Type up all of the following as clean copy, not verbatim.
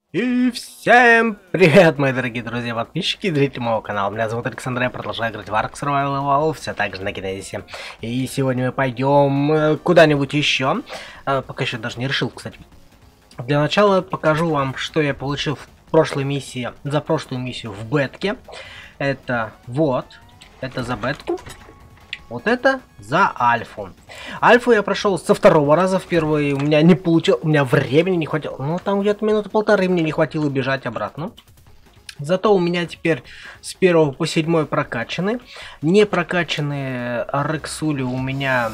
И всем привет, мои дорогие друзья, подписчики и зрители моего канала. Меня зовут Александр, я продолжаю играть в Ark Survival Evolved, все так же на Генезисе. И сегодня мы пойдем куда-нибудь еще. Пока еще даже не решил, кстати. Для начала покажу вам, что я получил в прошлой миссии, за прошлую миссию в бетке. Это вот, это за бетку. Вот это за альфу. Альфу я прошел со второго раза. В первый у меня не получилось, у меня времени не хватило. Ну, там где-то минуты полторы мне не хватило бежать обратно. Зато у меня теперь с 1 по 7 прокачаны. Не прокачанные Рексули у меня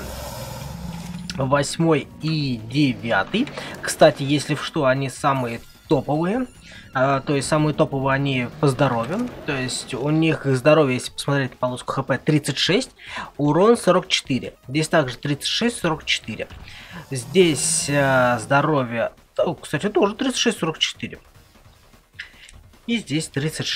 8 и 9. Кстати, если в что, они самые топовые. То есть самые топовые они по здоровью. То есть у них здоровье, если посмотреть полоску хп, 36, урон 44. Здесь также 36-44. Здесь здоровье, кстати, тоже 36-44. И здесь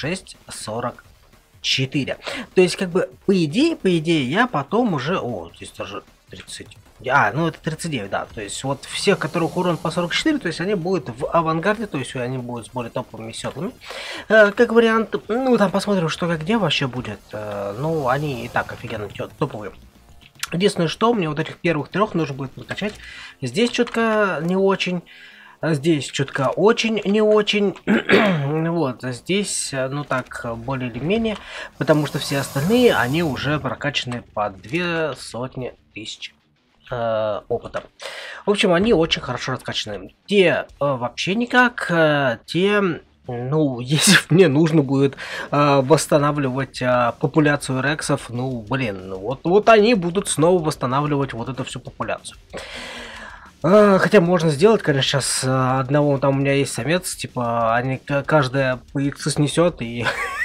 36-44. То есть, как бы, по идее, я потом уже... О, здесь даже 30... ну это 39, да. То есть, вот всех, которых урон по 44, то есть, они будут в авангарде, то есть, они будут с более топовыми седлами. Как вариант, ну, там посмотрим, что как где вообще будет. Ну, они и так офигенно топовые. Единственное, что мне вот этих первых трех нужно будет прокачать. Здесь четко не очень. Здесь четко очень не очень. Вот, здесь, ну так, более или менее. Потому что все остальные, они уже прокачаны по 200 тысяч опыта. В общем, они очень хорошо раскачаны. Те вообще никак, те... Ну, если мне нужно будет восстанавливать популяцию рексов, ну, блин, вот они будут снова восстанавливать вот эту всю популяцию. Хотя можно сделать, конечно, сейчас одного, там у меня есть самец, типа, они каждая по яйцу снесет и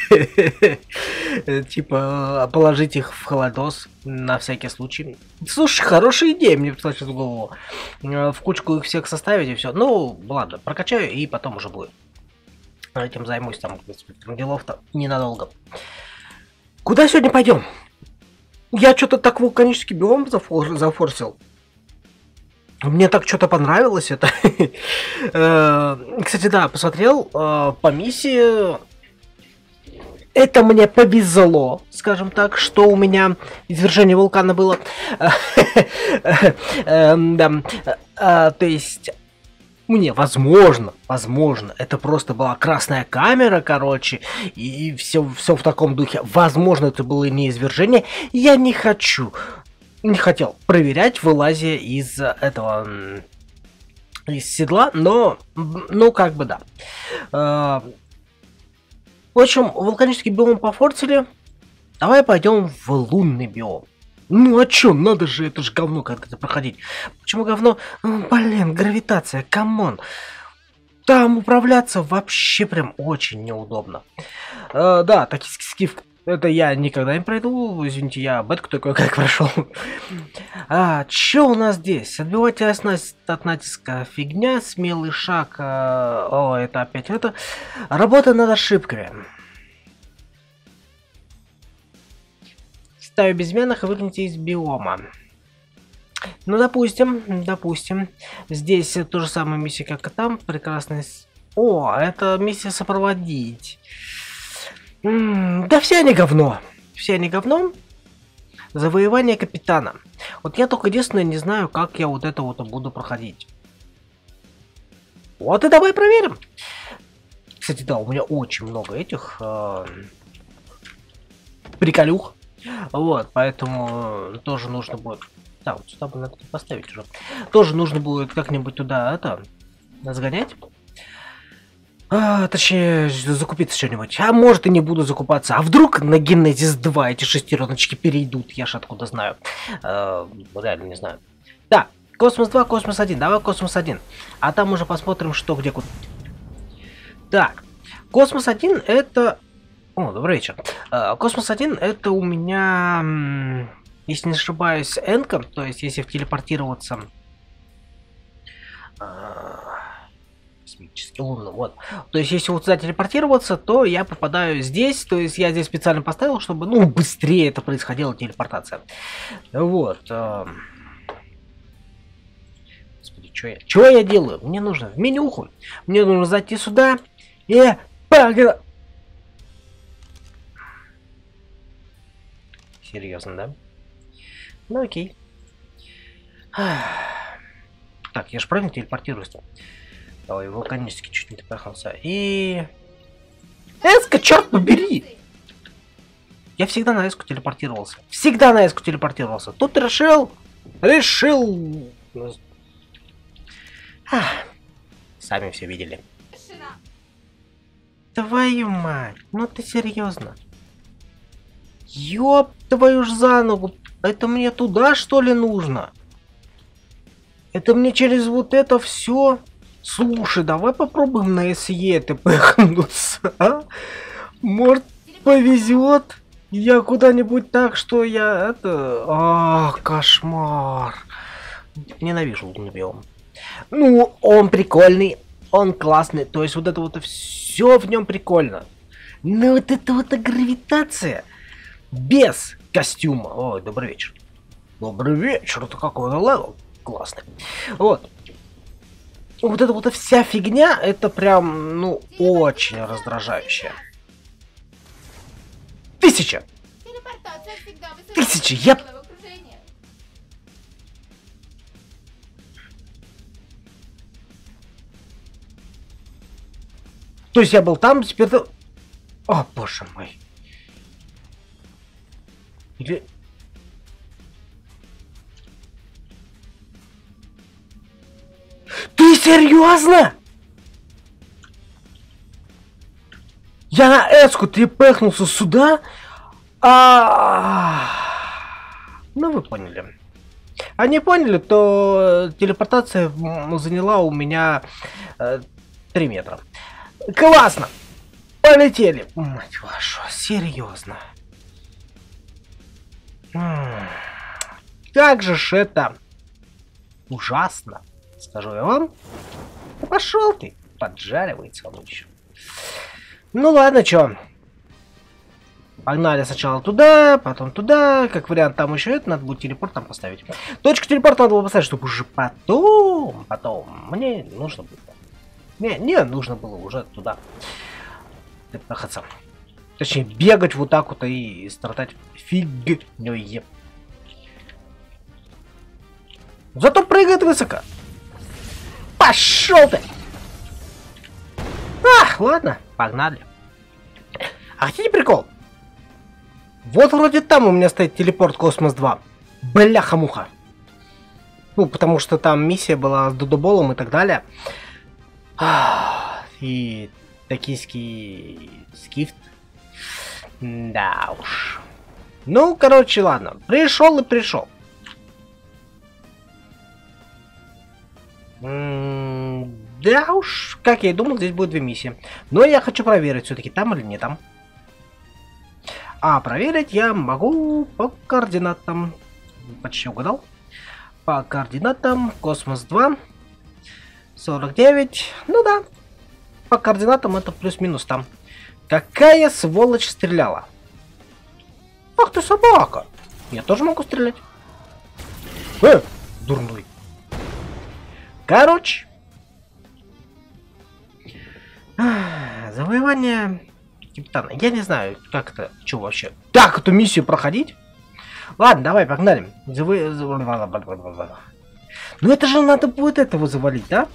типа положить их в холодос на всякий случай. Слушай, хорошая идея мне пришла сейчас в голову. В кучку их всех составить и все. Ну, ладно, прокачаю и потом уже будет. Этим займусь, там, делов-то ненадолго. Куда сегодня пойдем? Я что-то так вулканический биом зафорсил. Мне так что-то понравилось это. Кстати, да, посмотрел по миссии. Это мне повезло, скажем так, что у меня извержение вулкана было. То есть, мне, возможно, это просто была красная камера, короче, и все в таком духе. Возможно, это было не извержение. Я не хотел проверять, вылазя из этого, из седла, но, ну, как бы, да. В общем, вулканический биом пофортили. Давай пойдем в лунный биом. Ну а чё, надо же, это же говно когда-то проходить. Почему говно? Блин, гравитация, камон. Там управляться вообще прям очень неудобно. Да, токийский скиф. Это я никогда не пройду, извините, я бетку такой как прошел. Чё у нас здесь? Отбивательность от натиска фигня, смелый шаг. О, это опять это. Работа над ошибками. Ставь безменных и выгните из биома. Ну, допустим. Здесь то же самое миссия, как и там. Прекрасная... О, это миссия сопроводить. Да все они говно. Завоевание капитана. Вот я только единственное не знаю, как я вот это вот буду проходить. Вот и давай проверим. Кстати, да, у меня очень много этих приколюх. Вот, поэтому тоже нужно будет... Да, вот сюда бы надо поставить уже. Тоже нужно будет как-нибудь туда это сгонять. Точнее, закупиться что-нибудь. А может и не буду закупаться. А вдруг на Genesis 2 эти шестереночки перейдут? Я ж откуда знаю. Реально не знаю. Да, Космос 2, Космос 1. Давай Космос 1. А там уже посмотрим, что где куда. Так, Космос 1 это... О, добрый вечер. Космос 1 это у меня, если не ошибаюсь, энка. То есть, если телепортироваться... Космический, лунный, вот. То есть, если вот сюда телепортироваться, то я попадаю здесь. То есть, я здесь специально поставил, чтобы, ну, быстрее это происходила телепортация. Вот. Господи, Чё я делаю? Мне нужно в менюху. Мне нужно зайти сюда и... Серьезно, да? Ну окей. Так, я же правильно телепортируюсь. Ой, вулканически чуть не допахался. И... Эска, черт побери! Я всегда на эску телепортировался. Всегда на эску телепортировался. Тут решил... Сами все видели. Твою мать, ну ты серьезно? Ёб твою ж за ногу. Это мне туда, что ли, нужно? Это мне через вот это все. Слушай, давай попробуем на СЕ пыхнуться, а? Может, повезет? Я куда-нибудь так, что я это... Ах, кошмар. Ненавижу лунный биом. Ну, он прикольный, он классный. То есть вот это вот все в нем прикольно. Но вот эта вот гравитация без костюма. Ой, добрый вечер. Добрый вечер, это какой-то левел. Классный. Вот. Вот эта вот вся фигня, это прям, ну, очень раздражающая. 1000! 1000! Я... То есть я был там, теперь... О, боже мой. Или... Ты серьезно? Я на эску трепехнулся сюда? Ну вы поняли. А не поняли, то телепортация заняла у меня 3 метра. Классно! Полетели! Мать вашу, серьезно. Как же ж это ужасно, скажу я вам. Пошел ты, поджаривается он еще. Ну ладно, чё. Погнали сначала туда, потом туда. Как вариант, там еще это надо будет телепорт там поставить. Точку телепорта надо было поставить, чтобы уже потом мне нужно было. Не нужно было уже туда. Проходца. Точнее, бегать вот так вот и страдать фигнёй. Зато прыгает высоко. Пошел ты! Ладно, погнали. А хотите прикол? Вот вроде там у меня стоит телепорт Космос 2. Бляха-муха. Ну, потому что там миссия была с Додоболом и так далее. И токийский скифт. Да уж. Ну, короче, ладно. Пришел и пришел. Да уж, как я и думал, здесь будет 2 миссии. Но я хочу проверить, все-таки там или не там. А проверить я могу по координатам. Почти угадал. По координатам Космос 2. 49. Ну да. По координатам это плюс-минус там. Какая сволочь стреляла? Ах ты собака! Я тоже могу стрелять. Дурной. Короче. Завоевание капитана. Я не знаю, как это, что вообще. Так, эту миссию проходить? Ладно, давай, погнали. Ну это же надо будет этого завалить, да?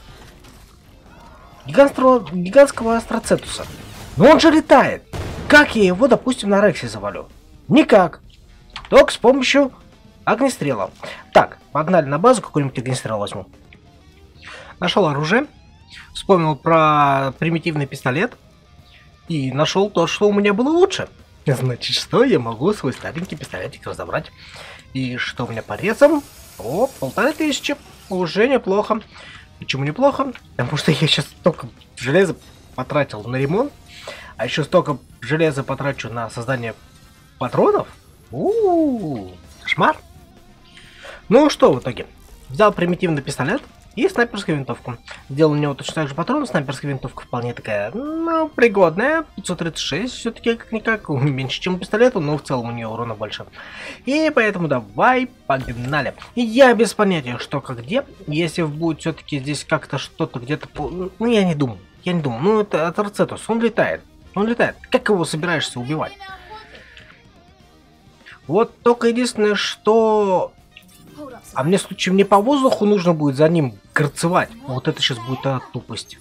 Гигантского астроцетуса. Но он же летает. Как я его, допустим, на Рексе завалю? Никак. Только с помощью огнестрела. Так, погнали на базу, какой-нибудь огнестрел возьму. Нашел оружие. Вспомнил про примитивный пистолет. И нашел то, что у меня было лучше. Значит, что я могу свой старенький пистолетик разобрать. И что у меня по резам? О, 1500. Уже неплохо. Почему неплохо? Потому что я сейчас столько железа потратил на ремонт. А еще столько железа потрачу на создание патронов. Кошмар. Ну что в итоге? Взял примитивный пистолет. И снайперскую винтовку. Сделал у него точно так же патрон. Снайперская винтовка вполне такая, ну, пригодная. 536 все-таки как-никак. Меньше, чем у пистолета, но в целом у нее урона больше. И поэтому давай, погнали. Я без понятия, что как где. Если будет все-таки здесь как-то что-то где-то... Ну, я не думаю. Ну, это Арцетус. Он летает. Как его собираешься убивать? Вот только единственное, что... А мне, в случае, мне по воздуху нужно будет за ним горцевать. Вот это сейчас будет тупость.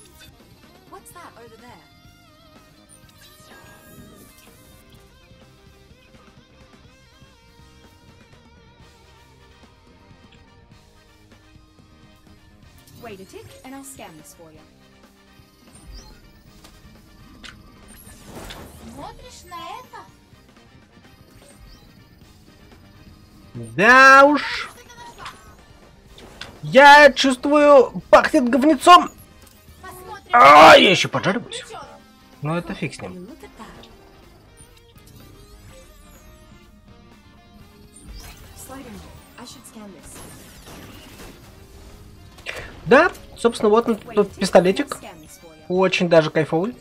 Смотришь на это? Да уж. Я чувствую, пахнет говнецом. А, я еще поджариваюсь. Ну это фиг с ним. Да, собственно, вот он, тот пистолетик. Очень даже кайфовый.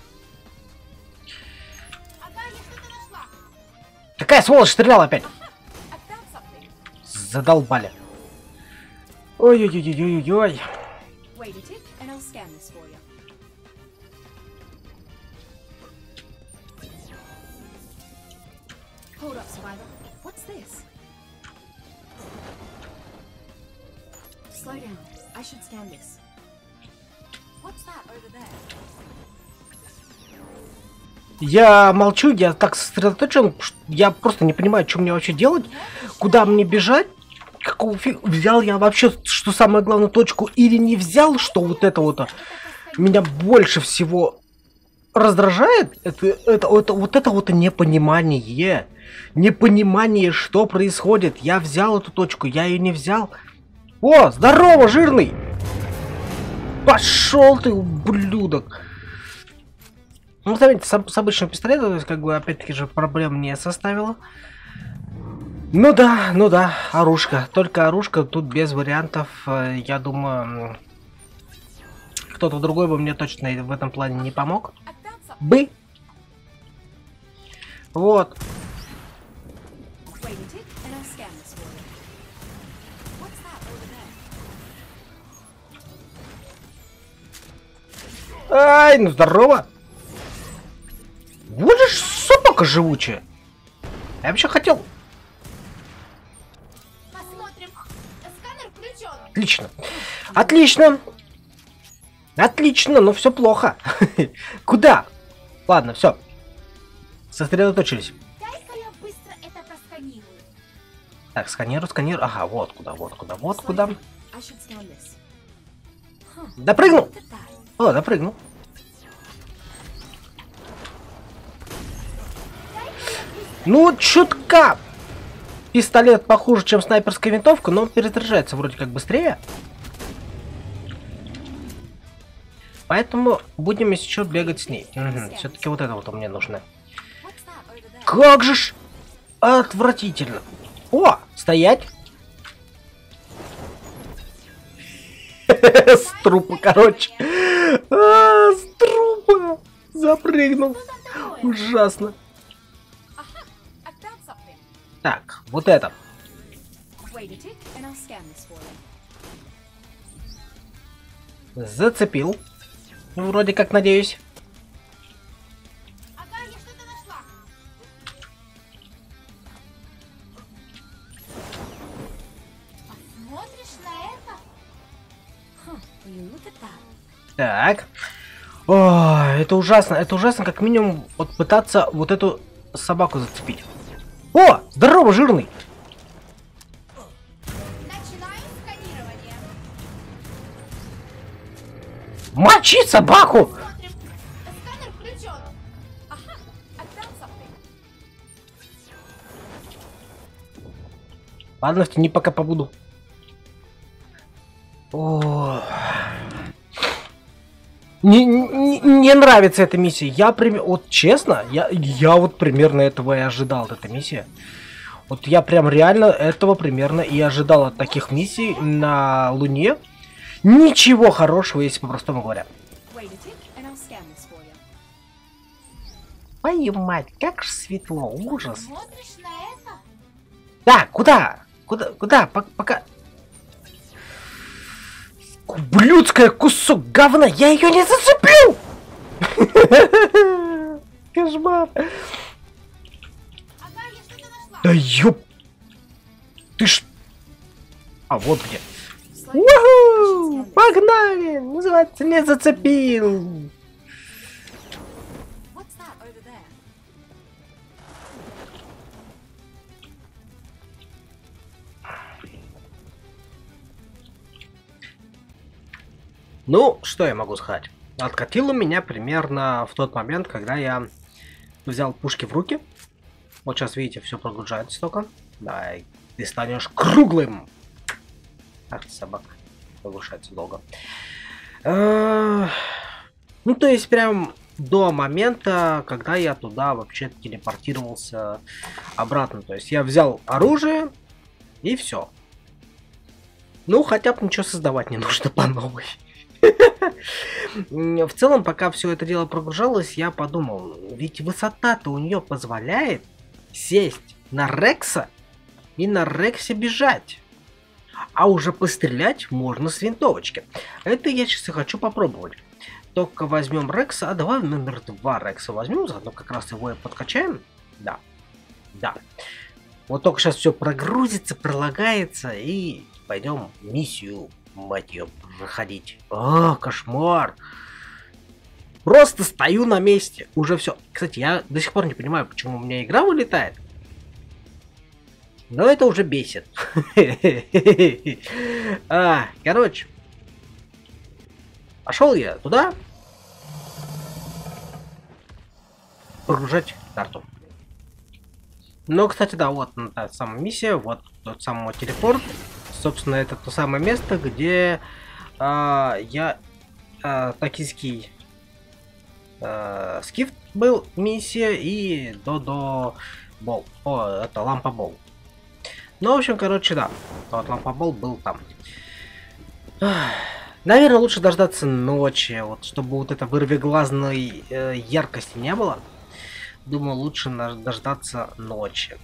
Какая сволочь стреляла опять? Задолбали. Ой-ой-ой-ой-ой-ой. Я молчу, я так сосредоточен, я просто не понимаю, что мне вообще делать, куда мне бежать, какого фига, взял я вообще, что самое главное, точку или не взял, что вот это вот меня больше всего раздражает, это вот непонимание, что происходит, я взял эту точку, я ее не взял. О, здорово, жирный! Пошел ты, ублюдок! Ну, заметьте, с обычным пистолетом, то есть, как бы, опять-таки же, проблем не составило. Ну да, оружка. Только оружка, тут без вариантов. Я думаю, кто-то другой бы мне точно в этом плане не помог. Бы. Вот. Ай, ну здорово. Вот же собака живучая. Я вообще хотел. Посмотрим. Сканер включен. Отлично. Отлично. Отлично, но все плохо. Куда? Ладно, все. Сосредоточились. Дай-ка я быстро это просканирую. Так, сканирую. Ага, вот куда. Допрыгнул. О, допрыгнул. Ну, чутка. Пистолет похуже, чем снайперская винтовка, но он перезаряжается вроде как быстрее. Поэтому будем еще бегать с ней. Угу, все-таки вот это вот мне нужно. Как же ж отвратительно. О, стоять. С трупа, короче. С трупа. Запрыгнул. Ужасно. Так, вот это. Зацепил. Ну, вроде как, надеюсь. Ага, я что-то нашла. Посмотришь на это? Так. О, это ужасно, как минимум вот пытаться вот эту собаку зацепить. О, здорово, жирный. Начинаю сканирование. Мочи собаку! Смотрим. Сканер включен. Ага, отдам something. Ладно, в тени пока побуду. О. Не нравится эта миссия. Вот честно, я вот примерно этого и ожидал от этой миссии. Вот я прям реально этого примерно и ожидал от таких миссий на Луне. Ничего хорошего, если по-простому говоря. Wait a tick, and I'll scan this for you. Твою мать, как же светло, ужас. Смотришь на это? Да, куда? Куда? Пока... Ублюдская кусок говна, я ее не зацепил! Кошмар. Ага, я что-то нашла. Да ёп... Ты ж... А, вот где. Слайд. Уху! Погнали! Называется, не зацепил. What's that over there? Ну, что я могу сказать? Откатило меня примерно в тот момент, когда я взял пушки в руки. Вот сейчас, видите, все прогружается только. Да, и ты станешь круглым. Ах ты, собака. Повышается долго. Ну, то есть, прям до момента, когда я туда вообще телепортировался обратно. То есть, я взял оружие и все. Ну, хотя бы ничего создавать не нужно по новой. В целом, пока все это дело прогружалось, я подумал, ведь высота-то у нее позволяет сесть на Рекса и на Рексе бежать. А уже пострелять можно с винтовочки. Это я сейчас и хочу попробовать. Только возьмем Рекса, а давай номер 2 Рекса возьмем, заодно как раз его и подкачаем. Да. Вот только сейчас все прогрузится, пролагается, и пойдем миссию, мать ее, проходить. А, кошмар! Просто стою на месте. Уже все. Кстати, я до сих пор не понимаю, почему у меня игра вылетает. Но это уже бесит. Короче. Пошел я туда. Прогружать карту. Но, кстати, да, вот та самая миссия, вот тот самый телепорт. Собственно, это то самое место, где я токийский скифт был, миссия, и Додо Бол. Это Лампа Бол. Ну, в общем, короче, да. Вот Лампа Бол был там. Наверное, лучше дождаться ночи, вот, чтобы вот это вырвиглазной яркости не было. Думаю, лучше дождаться ночи.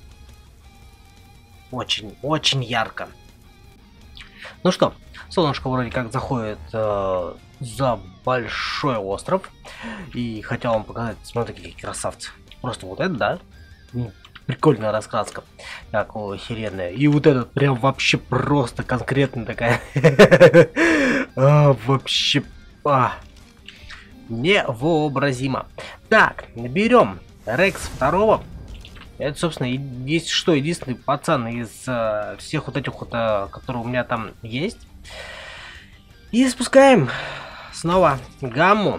Очень ярко. Ну что, солнышко вроде как заходит за большой остров. И хотел вам показать, смотрите, какие красавцы. Просто вот это, да? Прикольная раскраска. Такая охеренная. И вот этот прям вообще просто конкретно такая. Вообще. Невообразимо. Так, берем Рекс 2. Это, собственно, есть что, единственный пацан из всех вот этих вот, которые у меня там есть. И спускаем снова гамму.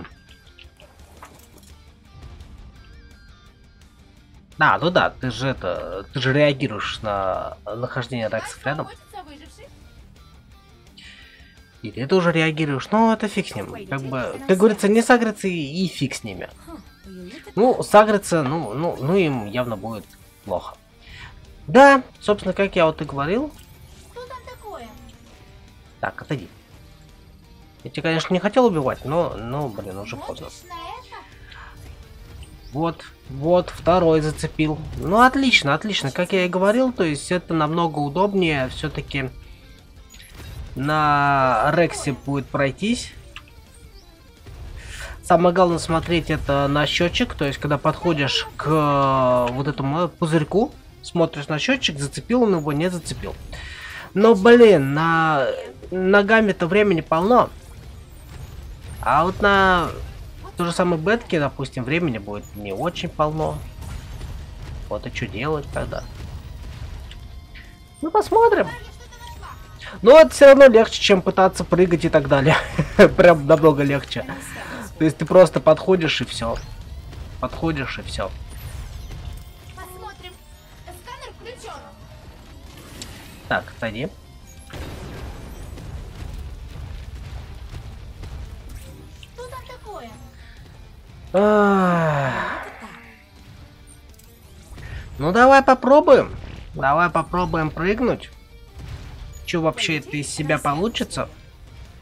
Да, ну да, ты же реагируешь на нахождение Рексов рядом. И ты тоже реагируешь, но это фиг с ним. Как бы, как говорится, не сагриться и фиг с ними. Ну, сагриться, ну им явно будет плохо. Да, собственно, как я вот и говорил. Что там такое? Так, отойди. Я тебя, конечно, не хотел убивать, но блин, уже поздно. Вот, второй зацепил. Ну, отлично, как я и говорил, то есть это намного удобнее все-таки на Рексе будет пройтись. Самое главное смотреть это на счетчик, то есть когда подходишь к вот этому пузырьку, смотришь на счетчик, зацепил он его, не зацепил. Но, блин, на гамме-то времени полно. А вот на то же самое бетке, допустим, времени будет не очень полно. Вот и что делать тогда? Ну, посмотрим. Но это все равно легче, чем пытаться прыгать и так далее. Прям намного легче. То есть ты просто подходишь и все. Подходишь и все. Посмотрим. Сканер включен. Так, отойди. Что там такое? Ну давай попробуем. Давай попробуем прыгнуть. Что вообще это из себя получится?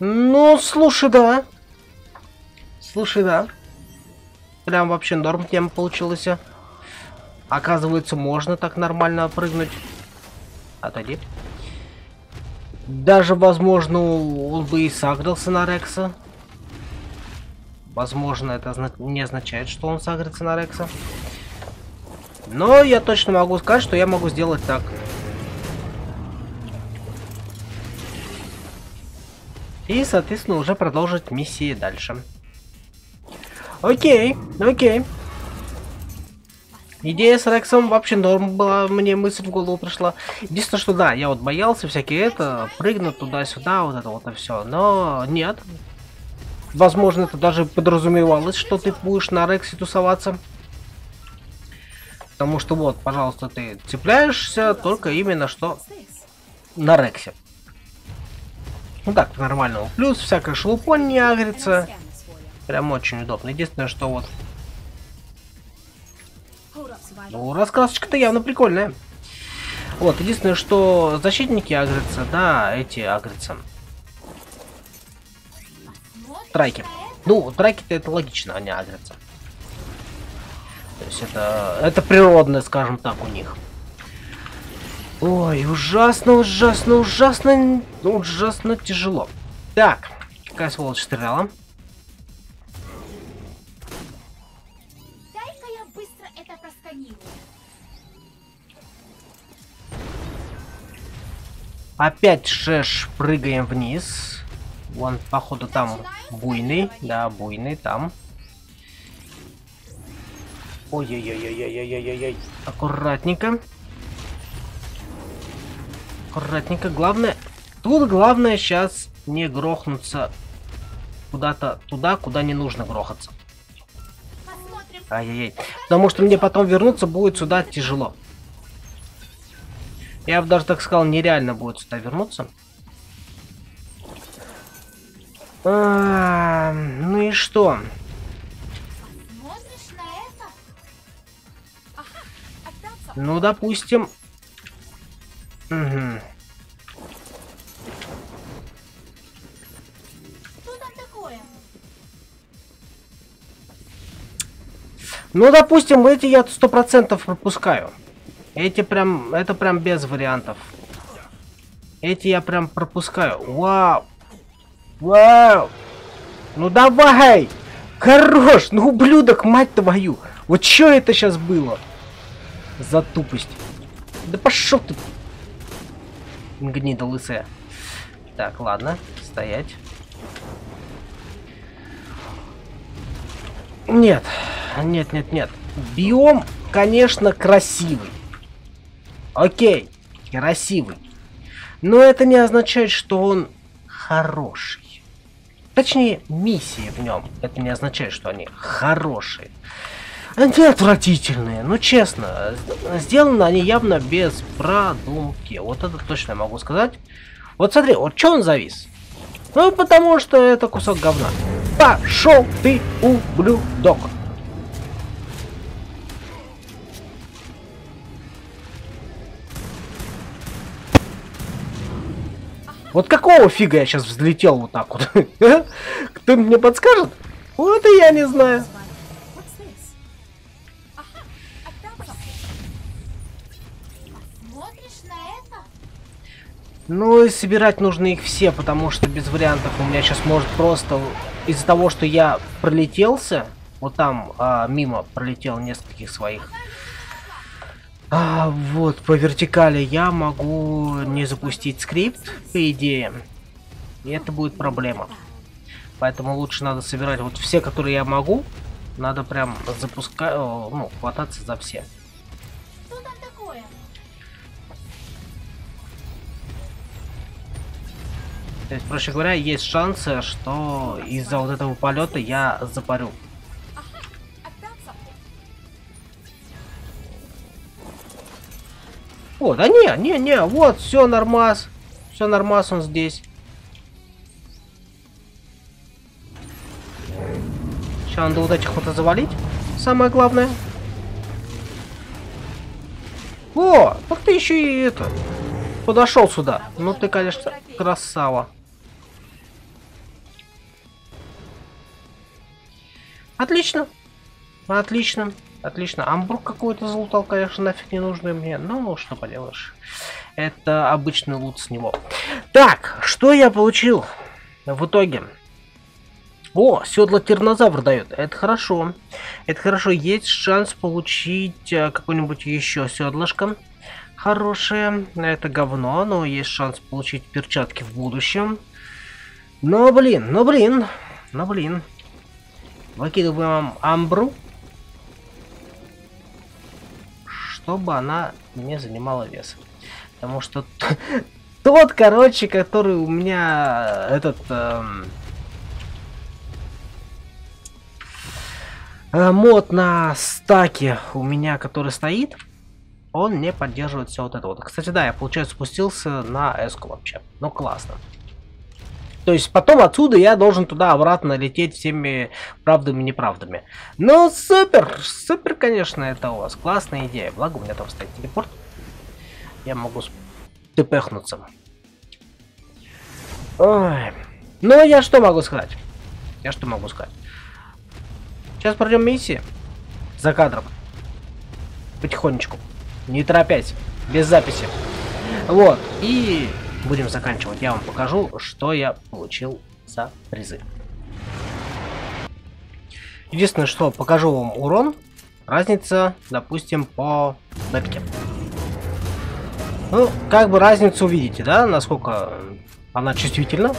Ну, слушай, да. Слушай, да. Прям вообще норм тема получилась. Оказывается, можно так нормально прыгнуть. Отойди. Даже, возможно, он бы и сагрился на Рекса. Возможно, это не означает, что он сагрится на Рекса. Но я точно могу сказать, что я могу сделать так. И, соответственно, уже продолжить миссии дальше. Окей, окей. Идея с Рексом вообще норм была, мне мысль в голову пришла. Единственное, что да, я вот боялся всякие это, прыгнуть туда-сюда, вот это вот и все. Но нет. Возможно, это даже подразумевалось, что ты будешь на Рексе тусоваться. Потому что вот, пожалуйста, ты цепляешься только именно что на Рексе. Ну так, нормально. Плюс всякая шелупонь не агрится. Прям очень удобно. Единственное, что вот... Ну, раскрасочка-то явно прикольная. Вот, единственное, что защитники агрятся, да, эти агрятся. Трайки. Ну, трайки-то это логично, они агрятся. То есть это природное, скажем так, у них. Ой, ужасно, ужасно, ужасно, ужасно тяжело. Так, какая сволочь стреляла? Дай-ка я быстро это просканирую. Опять шеш, прыгаем вниз. Вон, походу, там буйный. Да, буйный там. Ой-ой-ой-ой-ой-ой-ой-ой. Аккуратненько. Аккуратненько. Главное... Тут главное сейчас не грохнуться куда-то туда, куда не нужно грохаться. Посмотрим. Ай-яй-яй. Потому что мне потом вернуться будет сюда тяжело. Я бы даже так сказал, нереально будет сюда вернуться. Ну и что? Смотришь на это? Ага, отдаться. Ну, допустим... Угу. Что там такое? Ну, допустим, эти я 100% пропускаю. Эти прям... Это прям без вариантов. Эти я прям пропускаю. Вау! Вау! Ну давай! Хорош! Ну, ублюдок, мать твою! Вот что это сейчас было? За тупость. Да пошел ты! Гнида лысая. Так, ладно. Стоять. Нет. Нет, нет, нет. Биом, конечно, красивый. Окей. Красивый. Но это не означает, что он хороший. Точнее, миссии в нем. Это не означает, что они хорошие. Они отвратительные. Ну, честно. Сделаны они явно без продумки. Вот это точно я могу сказать. Вот смотри, вот что он завис? Ну, потому что это кусок говна. Пошел ты, ублюдок. Вот какого фига я сейчас взлетел вот так вот? Кто мне подскажет? Вот и я не знаю. What's this? Ага, отдаться. Смотришь на это? Ну и собирать нужно их все, потому что без вариантов у меня сейчас может просто из-за того, что я пролетелся, вот там мимо пролетел нескольких своих. Вот по вертикали я могу не запустить скрипт, по идее, и это будет проблема. Поэтому лучше надо собирать вот все, которые я могу. Надо прям запускать, ну, хвататься за все. Что там такое? То есть, проще говоря, есть шансы, что из-за вот этого полета я запарю. Ага, отдаться. О, да не, вот, все нормас. Все нормас, он здесь. Сейчас надо вот этих вот завалить. Самое главное. О, так ты еще и это. Подошел сюда. Ну ты, конечно, красава. Отлично. Отлично. Отлично. Амбрук какой-то залутал, конечно, нафиг не нужный мне. Ну, что поделаешь. Это обычный лут с него. Так, что я получил в итоге? О, седло тираннозавр дает. Это хорошо. Это хорошо. Есть шанс получить какое-нибудь еще седлышко хорошее. Это говно, но есть шанс получить перчатки в будущем. Но блин, но блин, но блин. Выкидываем амбру, чтобы она не занимала вес. Потому что тот, короче, который у меня этот мод на стаке у меня, который стоит, он не поддерживает все вот это вот. Кстати, да, я, получается, спустился на эску вообще. Ну, классно. То есть потом отсюда я должен туда-обратно лететь всеми правдами и неправдами. Ну, супер! Супер, конечно, это у вас. Классная идея. Благо, у меня там стоит телепорт. Я могу тпхнуться. Ой. Ну, я что могу сказать? Я что могу сказать? Сейчас пройдем миссии. За кадром. Потихонечку. Не торопясь. Без записи. Вот. И будем заканчивать. Я вам покажу, что я получил за призы. Единственное, что покажу вам урон. Разница, допустим, по бетке. Ну, как бы разницу видите, да? Насколько она чувствительна.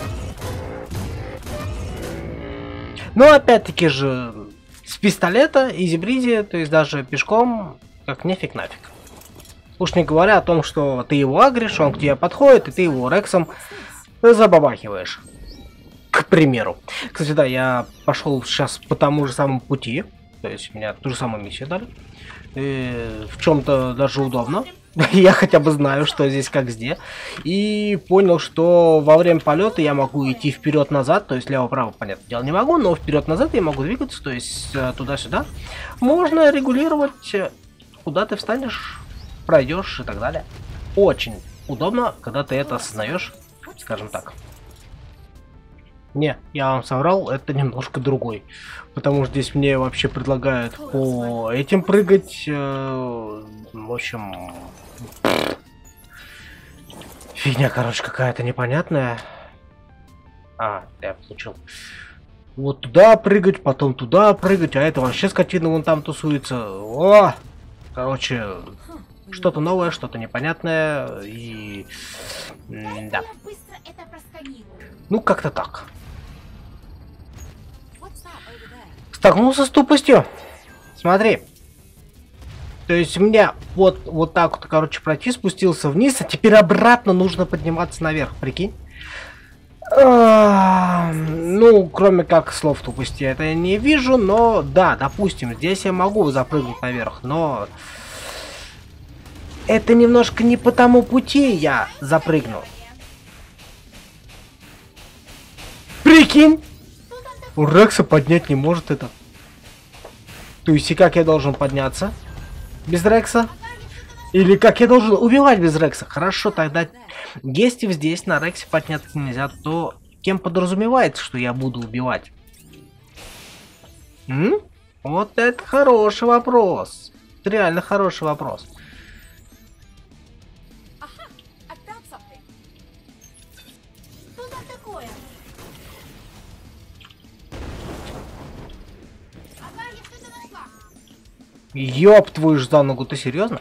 Но опять-таки же с пистолета, изи-бризи, то есть даже пешком, как нефиг нафиг. Уж не говоря о том, что ты его агришь, он к тебе подходит, и ты его рексом забабахиваешь. К примеру. Кстати, да, я пошел сейчас по тому же самому пути. То есть меня ту же самую миссию дали. И в чем-то даже удобно. Я хотя бы знаю, что здесь как где. И понял, что во время полета я могу идти вперед-назад. То есть лево-право, понятное дело, не могу, но вперед-назад я могу двигаться. То есть туда-сюда. Можно регулировать, куда ты встанешь, пройдешь и так далее. Очень удобно, когда ты это осознаешь, скажем так. Не, я вам соврал, это немножко другой. Потому что здесь мне вообще предлагают по этим прыгать. В общем... Фигня, короче, какая-то непонятная. А, я получил. Вот туда прыгать, потом туда прыгать, а это вообще скотина вон там тусуется. О! Короче, что-то новое, что-то непонятное и... да. Ну, как-то так. Столкнулся с тупостью. Смотри. То есть мне вот так вот, короче, пройти, спустился вниз, а теперь обратно нужно подниматься наверх, прикинь. Ну, кроме как слов тупости, это я не вижу, но да, допустим, здесь я могу запрыгнуть наверх, но... это немножко не по тому пути я запрыгну. Прикинь! У Рекса поднять не может это. То есть и как я должен подняться? Без Рекса? Или как я должен убивать без Рекса? Хорошо, тогда если здесь на Рексе подняться нельзя, то кем подразумевается, что я буду убивать? Вот это хороший вопрос. Это реально хороший вопрос. Ёб твою ж за ногу, ты серьезно?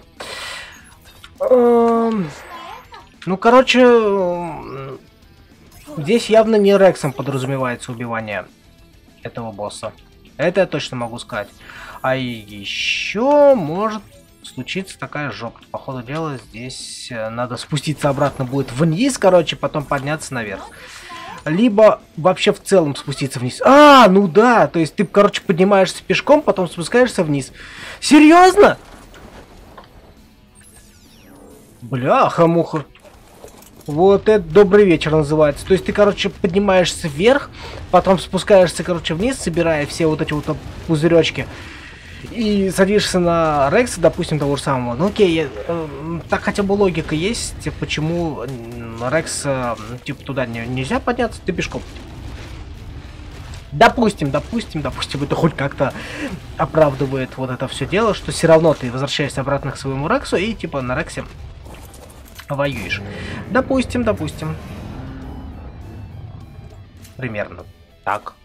Ну, короче, здесь явно не Рексом подразумевается убивание этого босса. Это я точно могу сказать. А еще может случиться такая жопа. По ходу дела здесь надо спуститься обратно будет вниз, короче, потом подняться наверх. Либо вообще в целом спуститься вниз. А, ну да, то есть ты, короче, поднимаешься пешком, потом спускаешься вниз. Серьезно? Бляха-муха. Вот это добрый вечер называется. То есть ты, короче, поднимаешься вверх, потом спускаешься, короче, вниз, собирая все вот эти вот пузыречки. И садишься на Рекса, допустим, того же самого. Ну окей, так хотя бы логика есть, почему Рекс, типа, туда нельзя подняться, ты пешком. Допустим, это хоть как-то оправдывает вот это все дело, что все равно ты возвращаешься обратно к своему Рексу и типа на Рексе воюешь. Допустим. Примерно так.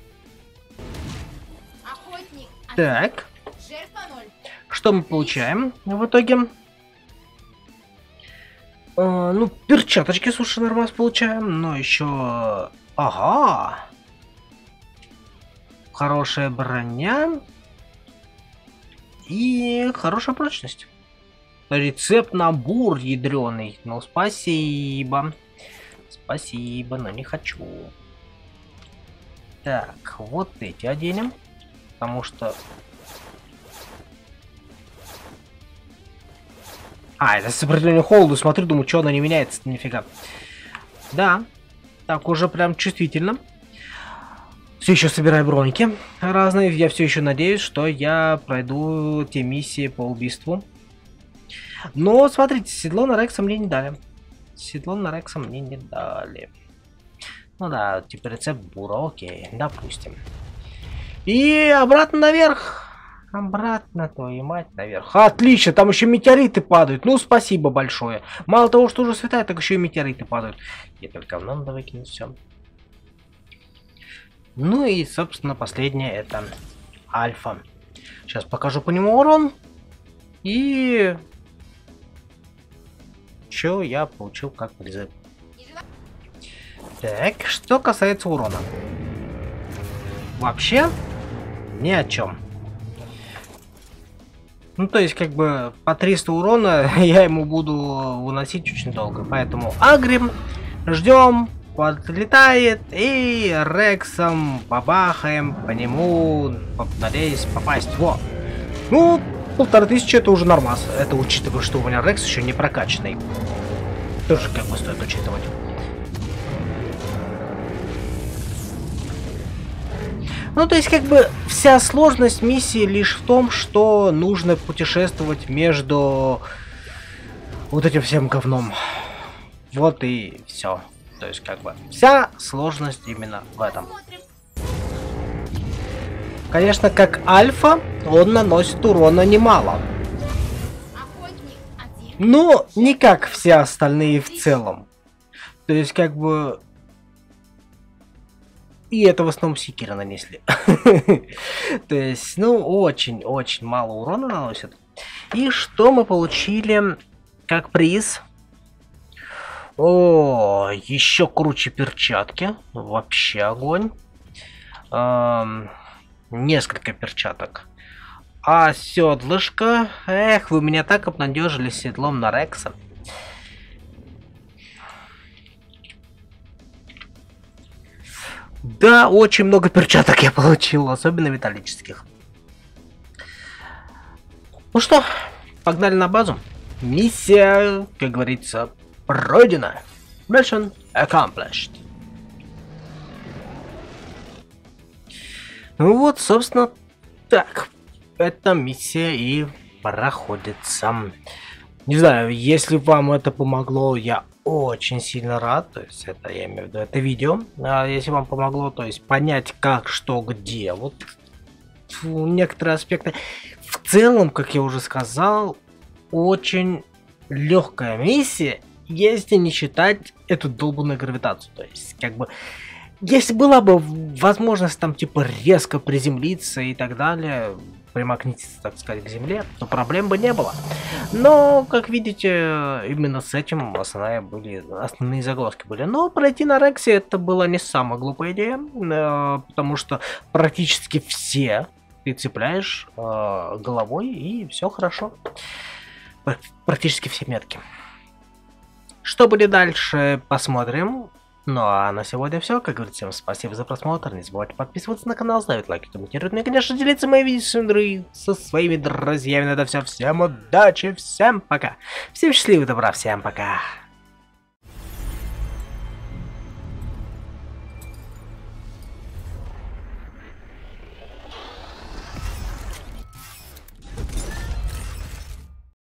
Охотник. Так. Жертва 0. Что мы получаем в итоге? Ну, перчаточки, слушай, нормально получаем, но еще... Ага! Хорошая броня. И хорошая прочность. Рецепт набор ядреный. Ну, спасибо. Спасибо, но не хочу. Так, вот эти оденем. Потому что... это сопротивление холоду. Смотрю, думаю, что она не меняется, нифига. Да, так уже прям чувствительно. Все еще собираю броники разные. Я все еще надеюсь, что я пройду те миссии по убийству. Но, смотрите, седло на Рекса мне не дали. Седло на Рекса мне не дали. Ну да, типа рецепт бура, окей, допустим. И обратно наверх. Обратно, твою мать, наверх. Отлично, там еще метеориты падают. Ну, спасибо большое. Мало того, что уже светает, так еще и метеориты падают. И только говно надо выкинуть, все. Ну и, собственно, последнее это Альфа. Сейчас покажу по нему урон. И... Что я получил как призыв. Так, что касается урона. Вообще, ни о чем. Ну, то есть, как бы, по 300 урона я ему буду выносить очень долго. Поэтому агрим, ждем, подлетает, и Рексом бабахаем по нему, надеюсь попасть. Во! Ну, 1500 это уже нормас. Это учитывая, что у меня Рекс еще не прокачанный. Тоже как бы стоит учитывать. Ну, то есть, как бы, вся сложность миссии лишь в том, что нужно путешествовать между вот этим всем говном. Вот и все. То есть, как бы, вся сложность именно в этом. Конечно, как Альфа, он наносит урона немало. Но не как все остальные в целом. То есть, как бы... И это в основном секиры нанесли. То есть, ну, очень-очень мало урона наносит. И что мы получили как приз? О, еще круче перчатки. Вообще огонь. Несколько перчаток. А седлышко... Эх, вы меня так обнадежили седлом на Рекса. Да, очень много перчаток я получил, особенно металлических. Ну что, погнали на базу. Миссия, как говорится, пройдена. Mission accomplished. Ну вот, собственно, так. Эта миссия и проходится. Не знаю, если вам это помогло, я очень сильно рад. То есть это, я имею в виду, это видео. А если вам помогло, то есть понять, как, что, где. Вот некоторые аспекты. В целом, как я уже сказал, очень легкая миссия, если не считать эту долбанную гравитацию. То есть, как бы, если была бы возможность там, типа, резко приземлиться и так далее, примагнититься, так сказать, к земле, то проблем бы не было. Но, как видите, именно с этим основные загвоздки были. Но пройти на Рексе это была не самая глупая идея, потому что практически все ты цепляешь головой, и все хорошо. Практически все метки. Что будет дальше, посмотрим. Ну а на сегодня все. Как говорится, всем спасибо за просмотр. Не забывайте подписываться на канал, ставить лайки, комментировать. Ну и, конечно, делиться моими видео со своими друзьями. На это все. Всем удачи, всем пока. Всем счастливого, добра, всем пока.